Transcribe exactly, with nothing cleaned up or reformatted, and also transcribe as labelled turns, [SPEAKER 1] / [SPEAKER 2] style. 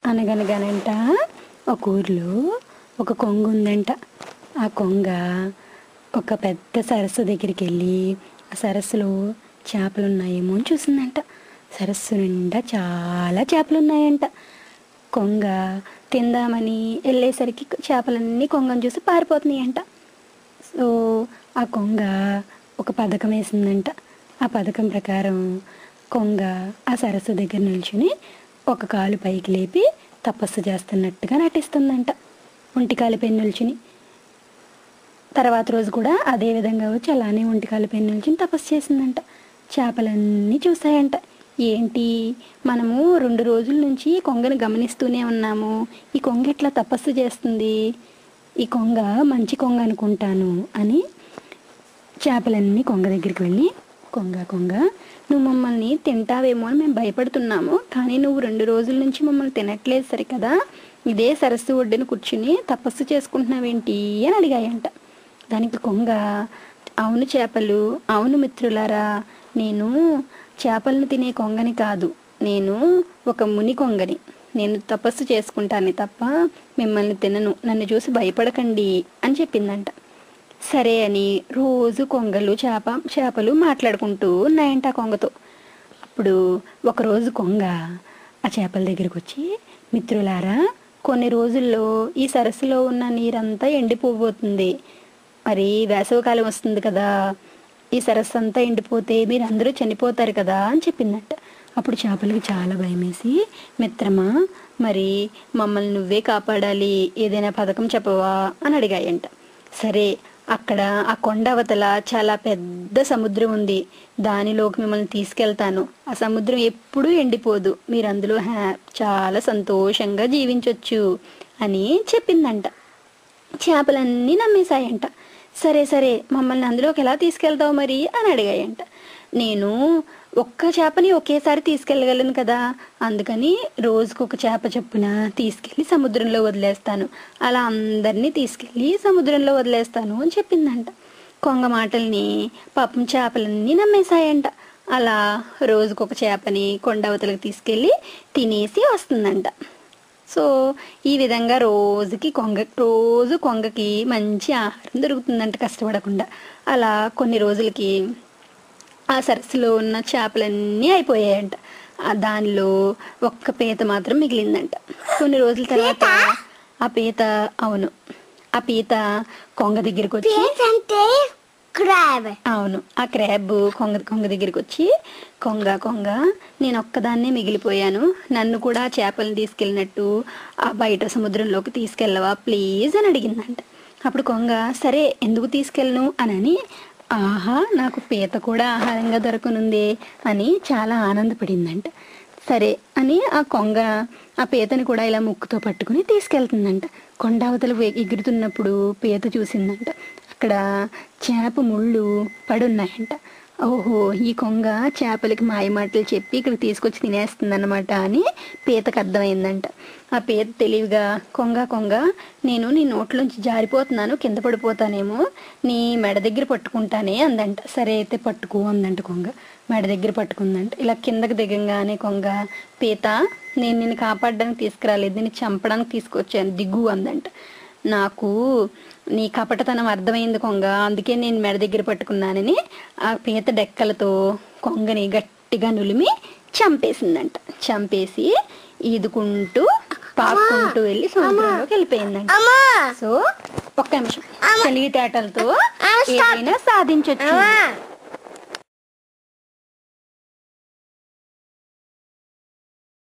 [SPEAKER 1] అనగనగానంట ఒక ఊర్లో ఒక కొంగ ఉందంట. ఆ కొంగ ఒక పెద్ద సరస్సు దగ్గరికి వెళ్ళి ఆ సరస్సులో చేపలు ఉన్నాయేమో అని చూసిందంట. సరస్సు నిండా చాలా చేపలు ఉన్నాయంట. కొంగ తిందామని వెళ్ళేసరికి చేపలన్నీ కొంగను చూసి పారిపోతున్నాయంట. సో ఆ కొంగ ఒక పథకం వేసిందంట. ఆ పథకం ప్రకారం కొంగ ఆ సరస్సు దగ్గర నిల్చుని ఒక కాలు పైకి లేపి తపస్సు చేస్తున్నట్టుగా నటిస్తుందంట. ఒంటికాలు పైన నిల్చుని తర్వాత రోజు కూడా అదే విధంగా వచ్చి అలానే ఒంటికాలు పైన నిల్చుని తపస్సు చేసిందంట. చేపలన్నీ చూసాయంట. ఏంటి, మనము రెండు రోజుల నుంచి కొంగను గమనిస్తూనే ఉన్నాము, ఈ కొంగ ఇట్లా తపస్సు చేస్తుంది, ఈ కొంగ మంచి కొంగ అనుకుంటాను అని చేపలన్నీ కొంగ దగ్గరికి వెళ్ళి, కొంగ కొంగ నువ్వు మమ్మల్ని తింటావేమో అని మేము భయపడుతున్నాము, కానీ నువ్వు రెండు రోజుల నుంచి మమ్మల్ని తినట్లేదు సరికదా, ఇదే సరస్సు ఒడ్డున కూర్చుని తపస్సు చేసుకుంటున్నావేంటి అని అడిగాయంట. దానికి కొంగ, అవును చేపలు, అవును మిత్రులారా, నేను చేపలను తినే కొంగని కాదు, నేను ఒక ముని కొంగని, నేను తపస్సు చేసుకుంటాను తప్ప మిమ్మల్ని తినను, నన్ను చూసి భయపడకండి అని చెప్పిందంట. సరే అని రోజు కొంగలు చేప చేపలు మాట్లాడుకుంటూ ఉన్నాయంట ఆ కొంగతో. అప్పుడు ఒకరోజు కొంగ ఆ చేపల దగ్గరికి వచ్చి, మిత్రులారా, కొన్ని రోజుల్లో ఈ సరస్సులో ఉన్న నీరంతా ఎండిపోబోతుంది, మరి వేసవికాలం వస్తుంది కదా, ఈ సరస్సు అంతా ఎండిపోతే మీరు అందరూ చనిపోతారు కదా అని చెప్పిందంట. అప్పుడు చేపలకి చాలా భయమేసి, మిత్రమా, మరి మమ్మల్ని నువ్వే కాపాడాలి, ఏదైనా పథకం చెప్పవా అని అడిగాయంట. సరే, అక్కడ ఆ కొండ అవతల చాలా పెద్ద సముద్రం ఉంది, దానిలోకి మిమ్మల్ని తీసుకెళ్తాను, ఆ సముద్రం ఎప్పుడూ ఎండిపోదు, మీరు అందులో హ్యా చాలా సంతోషంగా జీవించవచ్చు అని చెప్పిందంట. చేపలన్నీ నమ్మేశాయంట. సరే సరే మమ్మల్ని అందులోకి ఎలా తీసుకెళ్తావు మరి అని అడిగాయంట. నేను ఒక్క చేపని ఒకేసారి తీసుకెళ్ళగలను కదా, అందుకని రోజుకు ఒక చేప చొప్పున తీసుకెళ్ళి సముద్రంలో వదిలేస్తాను, అలా అందరినీ తీసుకెళ్ళి సముద్రంలో వదిలేస్తాను అని చెప్పిందంట. కొంగ మాటల్ని పాపం చేపలన్నీ నమ్మేశాయంట. అలా రోజుకొక చేపని కొండవతలకు తీసుకెళ్ళి తినేసి వస్తుందంట. సో ఈ విధంగా రోజుకి కొంగ రోజు కొంగకి మంచి ఆహారం దొరుకుతుందంట కష్టపడకుండా. అలా కొన్ని రోజులకి ఆ సరస్సులో ఉన్న చేపలన్నీ అయిపోయాయంట. దానిలో ఒక్క పీత మాత్రం మిగిలిందంట. కొన్ని రోజుల తర్వాత ఆ పీత, అవును, ఆ పీత కొంగ దగ్గరికి వచ్చి, అవును, ఆ క్రాబ్ కొంగ కొంగ దగ్గరికి వచ్చి, కొంగ కొంగ నేను ఒక్కదాన్నే మిగిలిపోయాను, నన్ను కూడా చేపలను తీసుకెళ్ళినట్టు ఆ బయట సముద్రంలోకి తీసుకెళ్ళవా ప్లీజ్ అని అడిగిందంట. అప్పుడు కొంగ, సరే ఎందుకు తీసుకెళ్ళను అని, ఆహా, నాకు పీత కూడా ఆహారంగా దొరకనుంది అని చాలా ఆనందపడిందంట. సరే అని ఆ కొంగ ఆ పీతని కూడా ఇలా ముక్కుతో పట్టుకుని తీసుకెళ్తుందంట. కొండావతలు ఎగురుతున్నప్పుడు పీత చూసిందంట, అక్కడ చేప ముళ్ళు పడున్నాయంట. ఓహో, ఈ కొంగ చేపలకి మాయమాటలు చెప్పి ఇక్కడ తీసుకొచ్చి తినేస్తుందన్నమాట అని పీతకు అర్థమైందంట. ఆ పీత తెలివిగా, కొంగ కొంగ నేను నీ నోట్లోంచి జారిపోతున్నాను, కింద పడిపోతానేమో, నీ మెడ దగ్గర పట్టుకుంటానే అందంట. సరే అయితే పట్టుకో అందంట. కొంగ మెడ దగ్గర పట్టుకుందంట. ఇలా కిందకి దిగంగానే కొంగ, పీత నేను నిన్ను కాపాడడానికి తీసుకురాలేదు, నేను చంపడానికి తీసుకొచ్చాను, దిగు అందంట. నాకు నీ కపటతనం అర్థమైంది కొంగ, అందుకే నేను మెడ దగ్గర పట్టుకున్నానని ఆ పీత డెక్కలతో కొంగని గట్టిగా నులిమి చంపేసిందంట. చంపేసి ఈదుకుంటూ పాక్కుంటూ వెళ్ళి సముద్రంలోకి వెళ్ళిపోయిందంట. సో ఒక్క నిమిషం, తెలివితేటలతో ఏదైనా సాధించొచ్చు.